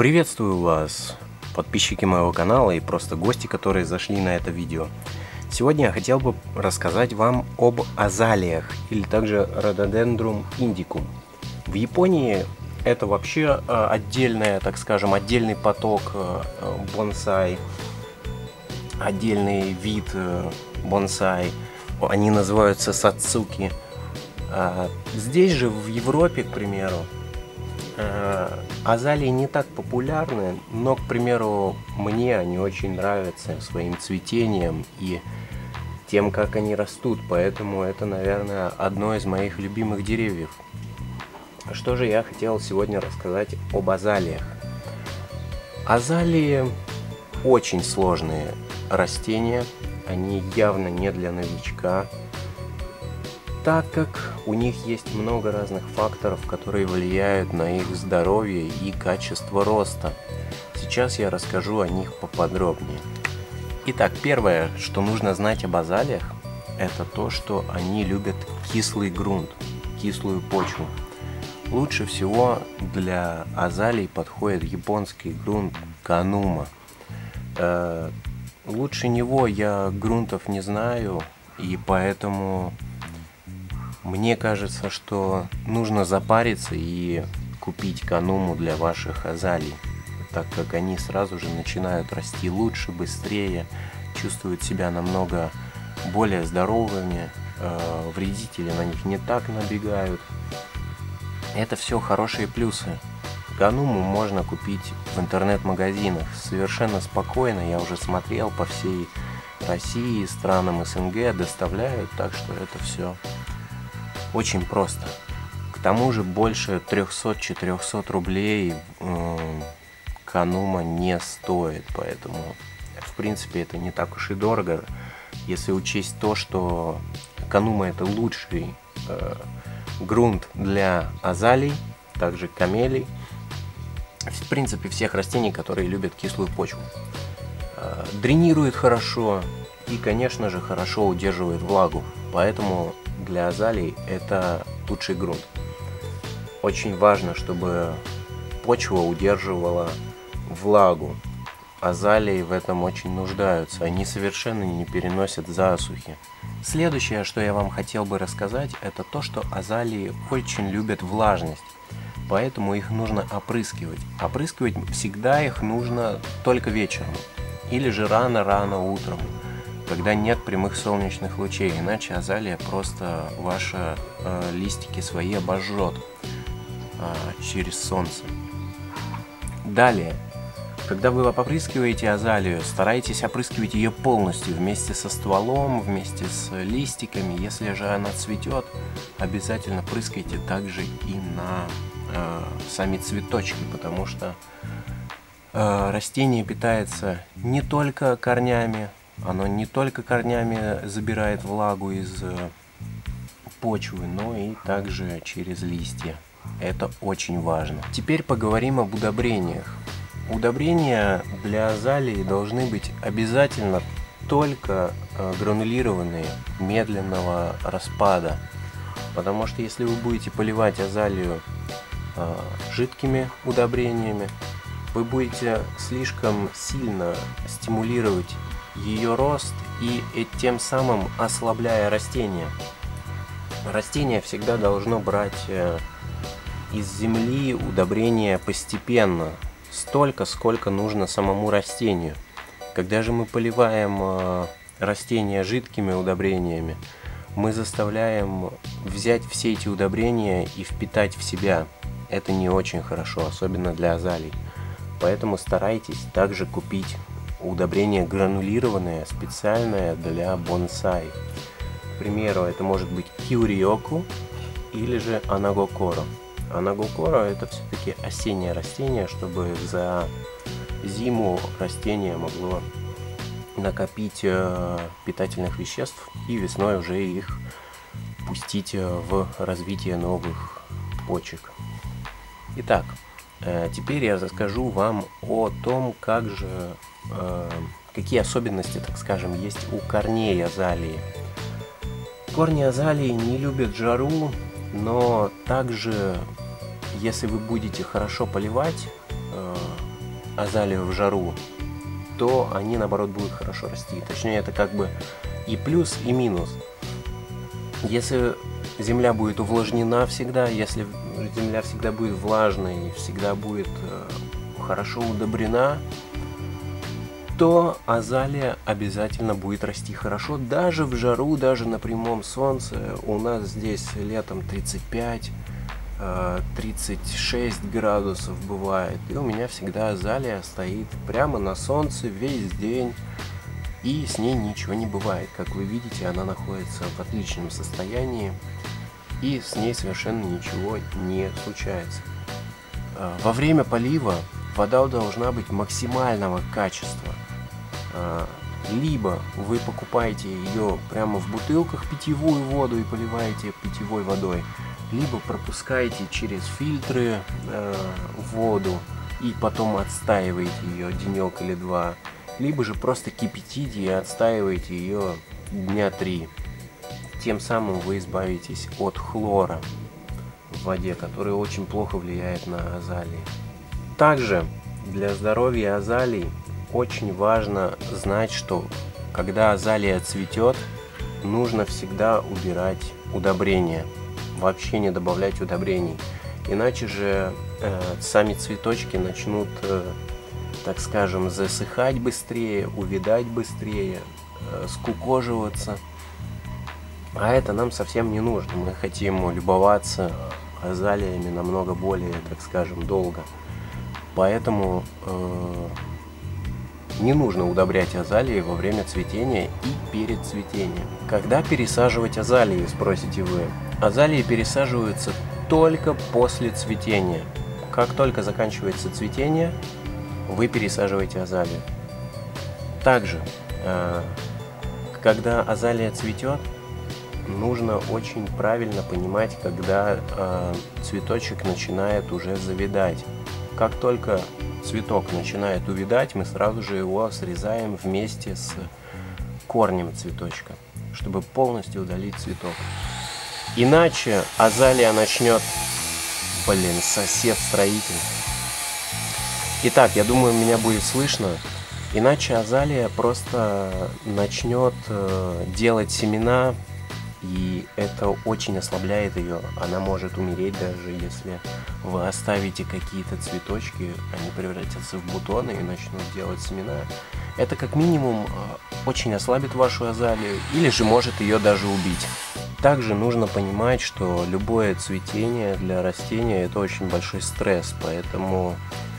Приветствую вас, подписчики моего канала и просто гости, которые зашли на это видео. Сегодня я хотел бы рассказать вам об азалиях, или также Rhododendron indicum. В Японии это вообще отдельная, так скажем, отдельный поток бонсай, отдельный вид бонсай. Они называются сацуки. Здесь же, в Европе, к примеру, азалии не так популярны, но, к примеру, мне они очень нравятся своим цветением и тем, как они растут, поэтому это, наверное, одно из моих любимых деревьев. Что же я хотел сегодня рассказать об азалиях? Азалии очень сложные растения, они явно не для новичка, так как у них есть много разных факторов, которые влияют на их здоровье и качество роста. Сейчас я расскажу о них поподробнее. Итак, первое, что нужно знать об азалиях, это то, что они любят кислый грунт, кислую почву. Лучше всего для азалий подходит японский грунт канума. Лучше него я грунтов не знаю, и поэтому мне кажется, что нужно запариться и купить кануму для ваших азалий, так как они сразу же начинают расти лучше, быстрее, чувствуют себя намного более здоровыми, вредители на них не так набегают. Это все хорошие плюсы. Кануму можно купить в интернет-магазинах совершенно спокойно, я уже смотрел по всей России, странам СНГ доставляют, так что это все очень просто. К тому же больше 300-400 рублей канума не стоит, поэтому в принципе это не так уж и дорого, если учесть то, что канума это лучший грунт для азалий, также камелий, в принципе всех растений, которые любят кислую почву. Дренирует хорошо и, конечно же, хорошо удерживает влагу, поэтому для азалий это лучший грунт. Очень важно, чтобы почва удерживала влагу. Азалии в этом очень нуждаются, они совершенно не переносят засухи. Следующее, что я вам хотел бы рассказать, это то, что азалии очень любят влажность, поэтому их нужно опрыскивать. Опрыскивать всегда их нужно только вечером или же рано-рано утром, когда нет прямых солнечных лучей, иначе азалия просто ваши листики свои обожжет через солнце. Далее, когда вы опрыскиваете азалию, старайтесь опрыскивать ее полностью, вместе со стволом, вместе с листиками. Если же она цветет, обязательно прыскайте также и на сами цветочки, потому что растение питается не только корнями, оно не только корнями забирает влагу из почвы, но и также через листья. Это очень важно. Теперь поговорим об удобрениях. Удобрения для азалии должны быть обязательно только гранулированные, медленного распада. Потому что если вы будете поливать азалию жидкими удобрениями, вы будете слишком сильно стимулировать ее рост и тем самым ослабляя растение. Растение всегда должно брать из земли удобрения постепенно, столько, сколько нужно самому растению. Когда же мы поливаем растения жидкими удобрениями, мы заставляем взять все эти удобрения и впитать в себя. Это не очень хорошо, особенно для азалий. Поэтому старайтесь также купить удобрение гранулированное, специальное для бонсай. К примеру, это может быть киуриоку или же анагокоро. Анагокоро это все-таки осеннее растение, чтобы за зиму растение могло накопить питательных веществ и весной уже их пустить в развитие новых почек. Итак, теперь я расскажу вам о том, какие особенности, так скажем, есть у корней азалии. Корни азалии не любят жару, но также, если вы будете хорошо поливать, азалию в жару, то они, наоборот, будут хорошо расти. Точнее, это как бы и плюс, и минус. Если земля будет увлажнена всегда, если земля всегда будет влажной и всегда будет хорошо удобрена, то азалия обязательно будет расти хорошо, даже в жару, даже на прямом солнце. У нас здесь летом 35-36 градусов бывает, и у меня всегда азалия стоит прямо на солнце весь день, и с ней ничего не бывает. Как вы видите, она находится в отличном состоянии, и с ней совершенно ничего не случается. Во время полива вода должна быть максимального качества. Либо вы покупаете ее прямо в бутылках, питьевую воду, и поливаете питьевой водой, либо пропускаете через фильтры воду и потом отстаиваете ее денек или два, либо же просто кипятите и отстаиваете ее дня 3. Тем самым вы избавитесь от хлора в воде, который очень плохо влияет на азалии. Также для здоровья азалий очень важно знать, что когда азалия цветет, нужно всегда убирать удобрения. Вообще не добавлять удобрений. Иначе же сами цветочки начнут, так скажем, засыхать быстрее, увядать быстрее, скукоживаться. А это нам совсем не нужно. Мы хотим любоваться азалиями намного более, так скажем, долго. Поэтому не нужно удобрять азалии во время цветения и перед цветением. Когда пересаживать азалии, спросите вы? Азалии пересаживаются только после цветения. Как только заканчивается цветение, вы пересаживаете азалию. Также, когда азалия цветет, нужно очень правильно понимать, когда цветочек начинает уже завядать. Как только цветок начинает увядать, мы сразу же его срезаем вместе с корнем цветочка, чтобы полностью удалить цветок. Иначе азалия начнет... сосед-строитель. Итак, я думаю, меня будет слышно. Иначе азалия просто начнет делать семена, и это очень ослабляет ее. Она может умереть, даже если вы оставите какие-то цветочки, они превратятся в бутоны и начнут делать семена. Это как минимум очень ослабит вашу азалию, или же может ее даже убить. Также нужно понимать, что любое цветение для растения — это очень большой стресс, поэтому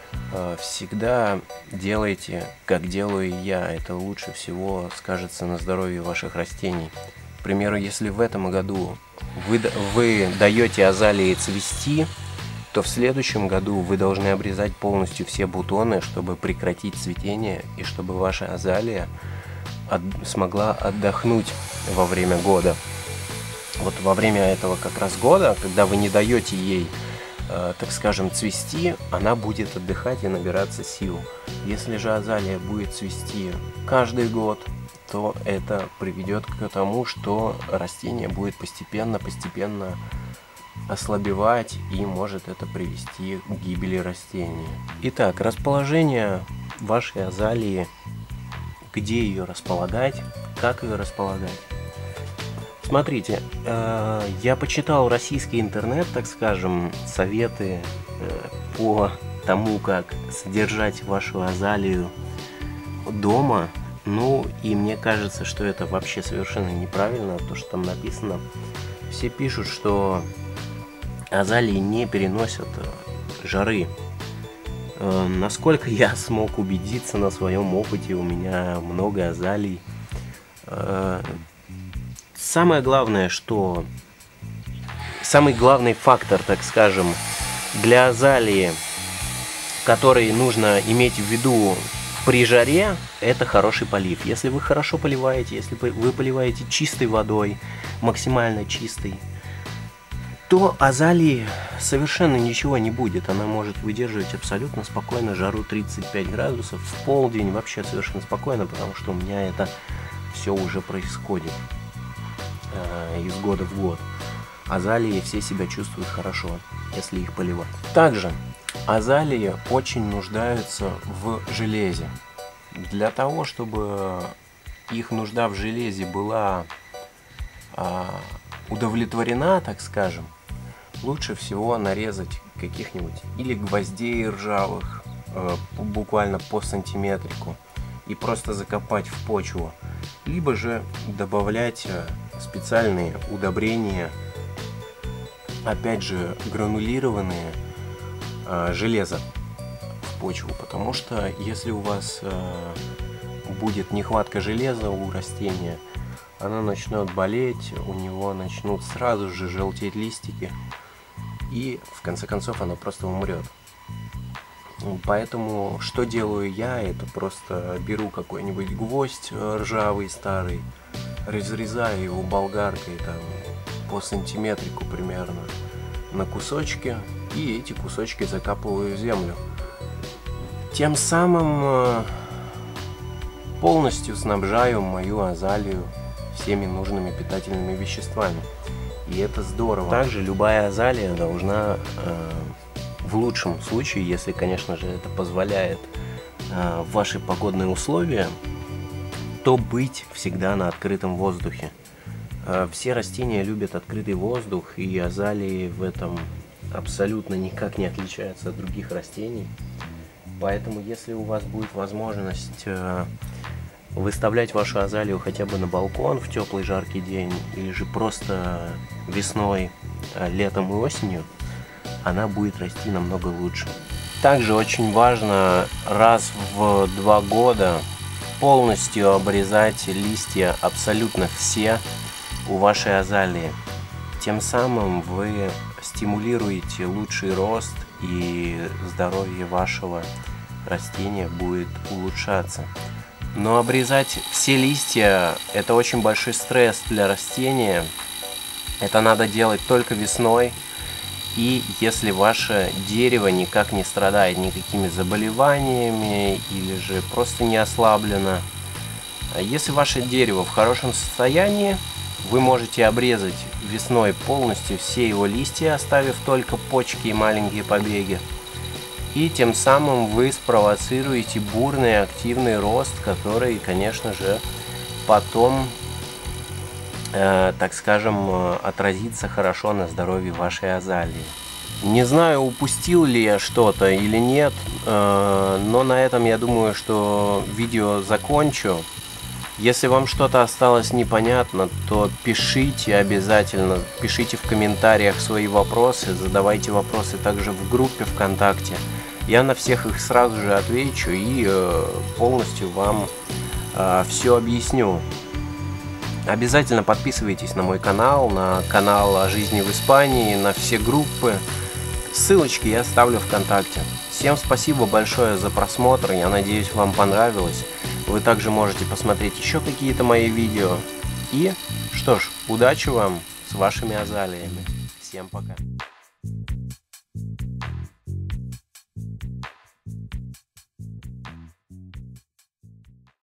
всегда делайте, как делаю я. Это лучше всего скажется на здоровье ваших растений. К примеру, если в этом году вы даете азалии цвести, то в следующем году вы должны обрезать полностью все бутоны, чтобы прекратить цветение и чтобы ваша азалия смогла отдохнуть во время года. Вот во время этого как раз года, когда вы не даете ей, так скажем, цвести, она будет отдыхать и набираться сил. Если же азалия будет цвести каждый год, то это приведет к тому, что растение будет постепенно ослабевать, и может это привести к гибели растения. Итак, расположение вашей азалии, где ее располагать, как ее располагать. Смотрите, я почитал российский интернет, так скажем, советы по тому, как содержать вашу азалию дома. Ну, и мне кажется, что это вообще совершенно неправильно, то, что там написано. Все пишут, что азалии не переносят жары. Насколько я смог убедиться на своем опыте, у меня много азалий. Самое главное, что... Самый главный фактор, так скажем, для азалии, который нужно иметь в виду при жаре, это хороший полив. Если вы хорошо поливаете, если вы поливаете чистой водой, максимально чистой, то азалии совершенно ничего не будет. Она может выдерживать абсолютно спокойно жару 35 градусов в полдень, вообще совершенно спокойно, потому что у меня это все уже происходит из года в год. Азалии все себя чувствуют хорошо, если их поливать. Также Азалии очень нуждаются в железе. Для того, чтобы их нужда в железе была удовлетворена, так скажем, лучше всего нарезать каких-нибудь или гвоздей ржавых, буквально по сантиметрику, и просто закопать в почву, либо же добавлять специальные удобрения, опять же гранулированные, железо в почву, потому что если у вас будет нехватка железа у растения, оно начнет болеть, у него начнут сразу же желтеть листики, и в конце концов оно просто умрет. Поэтому что делаю я, это просто беру какой-нибудь гвоздь ржавый старый, разрезаю его болгаркой там по сантиметрику примерно на кусочки, и эти кусочки закапываю в землю. Тем самым полностью снабжаю мою азалию всеми нужными питательными веществами. И это здорово. Также любая азалия должна, в лучшем случае, если, конечно же, это позволяет ваши погодные условия, то быть всегда на открытом воздухе. Все растения любят открытый воздух, и азалии в этом абсолютно никак не отличаются от других растений. Поэтому, если у вас будет возможность выставлять вашу азалию хотя бы на балкон в теплый жаркий день, или же просто весной, летом и осенью, она будет расти намного лучше. Также очень важно раз в 2 года полностью обрезать листья абсолютно все у вашей азалии. Тем самым вы стимулируете лучший рост, и здоровье вашего растения будет улучшаться. Но обрезать все листья – это очень большой стресс для растения. Это надо делать только весной. И если ваше дерево никак не страдает никакими заболеваниями или же просто не ослаблено. Если ваше дерево в хорошем состоянии, вы можете обрезать весной полностью все его листья, оставив только почки и маленькие побеги. И тем самым вы спровоцируете бурный активный рост, который, конечно же, потом, так скажем, отразится хорошо на здоровье вашей азалии. Не знаю, упустил ли я что-то или нет, но на этом я думаю, что видео закончу. Если вам что-то осталось непонятно, то пишите обязательно, пишите в комментариях свои вопросы, задавайте вопросы также в группе ВКонтакте. Я на всех их сразу же отвечу и полностью вам все объясню. Обязательно подписывайтесь на мой канал, на канал о жизни в Испании, на все группы. Ссылочки я оставлю ВКонтакте. Всем спасибо большое за просмотр, я надеюсь, вам понравилось. Вы также можете посмотреть еще какие-то мои видео. И что ж, удачи вам с вашими азалиями. Всем пока.